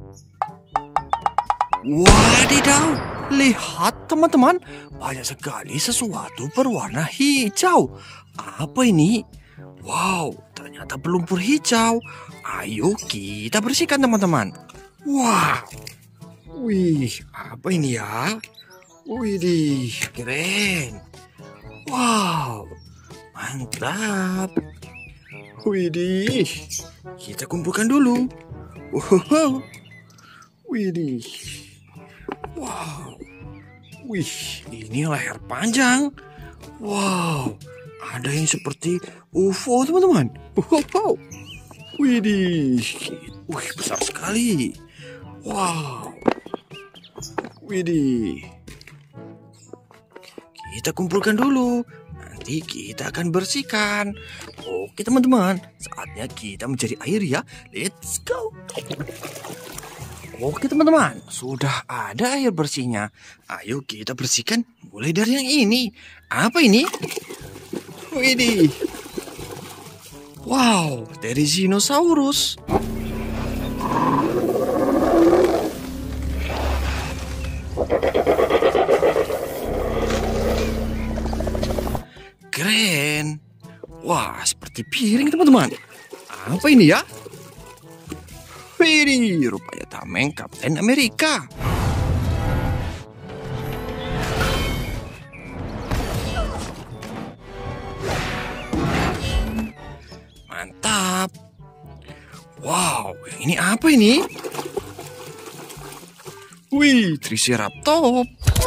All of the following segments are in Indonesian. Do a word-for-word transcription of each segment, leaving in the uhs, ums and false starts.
Wadidaw, lihat teman-teman, banyak sekali sesuatu berwarna hijau. Apa ini? Wow, ternyata berlumpur hijau. Ayo kita bersihkan teman-teman. Wow, wih, apa ini ya? Wih, keren. Wow, mantap. Widih, kita kumpulkan dulu. Wow, widih. Wow, wih, ini leher panjang. Wow, ada yang seperti U F O teman-teman. Wow, widih, wih besar sekali. Wow, widih. Kita kumpulkan dulu. Nanti kita akan bersihkan. Oke teman-teman, saatnya kita mencari air ya. Let's go. Oke teman-teman, sudah ada air bersihnya. Ayo kita bersihkan. Mulai dari yang ini. Apa ini? Widih. Wow, dari Dinosaurus. Keren. Wah, seperti piring teman-teman. Apa ini ya? Ini rupanya tameng Kapten Amerika. Mantap. Wow, yang ini apa ini? Wih, Triceratops.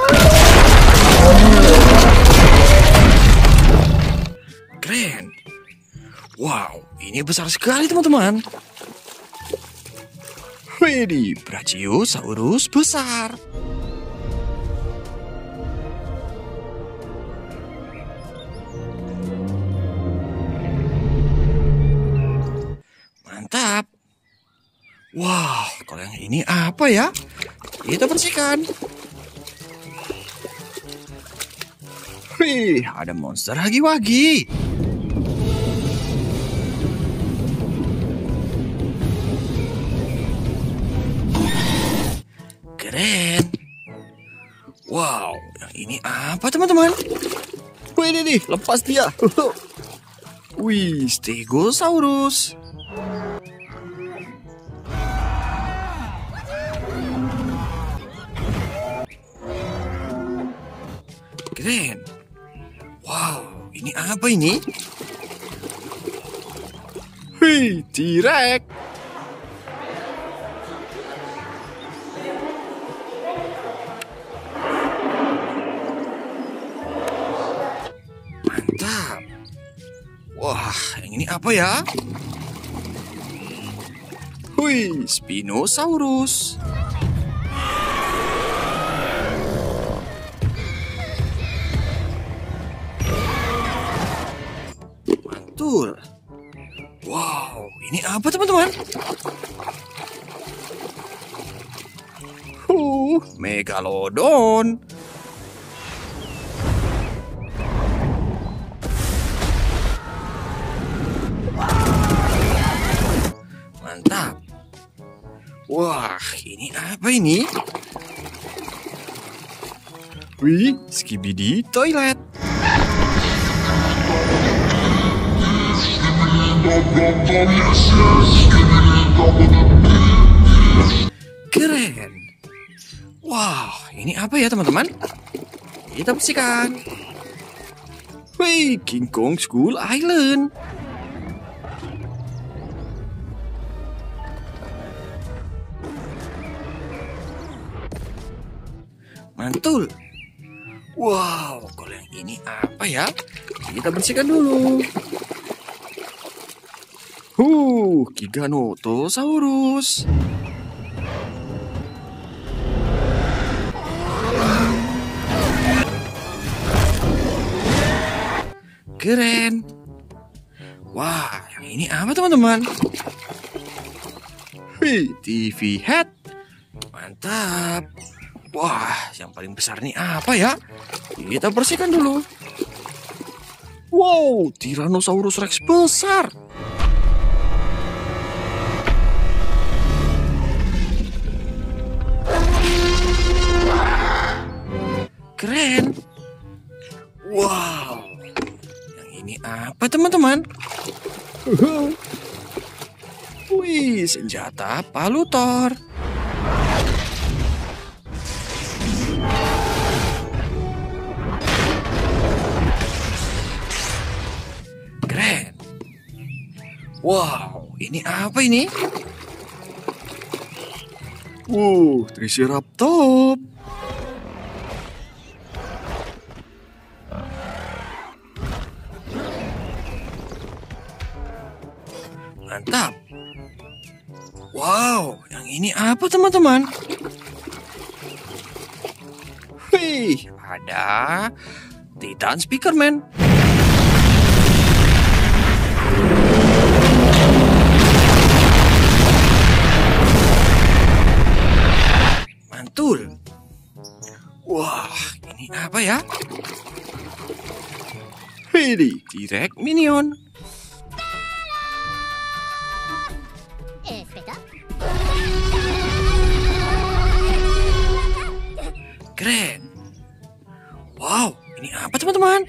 Keren. Wow, ini besar sekali teman-teman. Widih, Brachiosaurus besar. Mantap. Wow, kalau yang ini apa ya? Kita bersihkan. Wih, ada monster hagi-wagi. Keren. Wow, yang ini apa teman-teman? Wih, ini nih, lepas dia. Wih, Stegosaurus. Keren. Wow, ini apa ini? Wih, T-Rex. Mantap. Wah, yang ini apa ya? Wih, Spinosaurus. Mantul. Wow, ini apa teman-teman? Uh, Megalodon. Mantap. Wah, ini apa ini? Wih, Skibidi Toilet. Keren. Wah, ini apa ya teman-teman? Kita bersihkan. Wih, King Kong Skull Island. Mantul. Wow, kalau yang ini apa ya? Kita bersihkan dulu. Huh, Giganotosaurus. Keren. Wah, yang ini apa teman-teman? Wih, T V head. Mantap. Wah, yang paling besar ini apa ya? Kita bersihkan dulu. Wow, Tyrannosaurus Rex besar. Keren. Wow. Yang ini apa teman-teman? Wih, senjata palutor. Keren. Wow, ini apa ini? Wow, Triceratops. Mantap. Wow, yang ini apa teman-teman? Wih, ada Titan Speakerman. Mantul. Wah, ini apa ya? Hei, T-Rex Minion. Keren. Wow, ini apa teman-teman?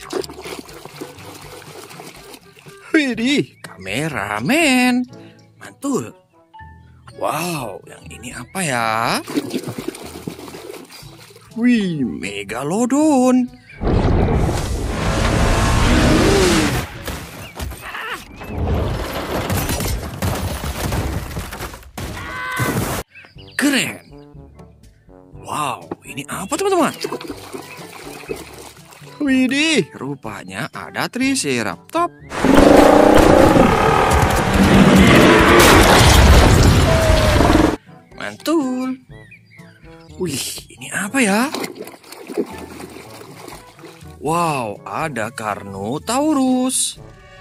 Widih, kameramen. Mantul. Wow, yang ini apa ya? Wih, Megalodon. Keren. Wow, ini apa teman-teman? Widih, rupanya ada Triceratops. Mantul. Wih, ini apa ya? Wow, ada Carnotaurus.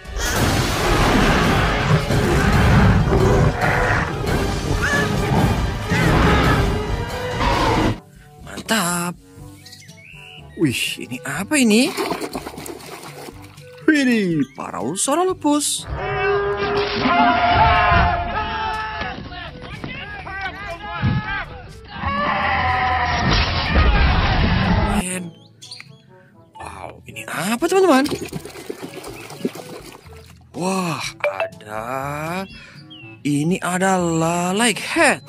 Mantap. Wih, ini apa ini? Wih, Parasaurolophus. Wow, ini apa teman-teman? Wah, ada. Ini adalah like head.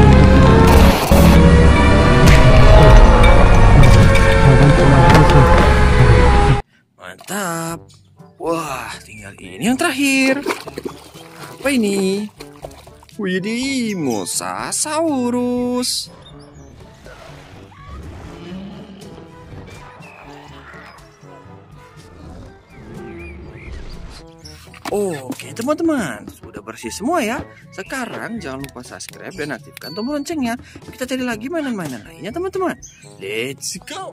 Mantap. Wah, tinggal ini yang terakhir. Apa ini? Widih, Mosasaurus. Oke teman-teman, sudah bersih semua ya. Sekarang jangan lupa subscribe dan aktifkan tombol loncengnya. Kita cari lagi mainan-mainan lainnya teman-teman. Let's go.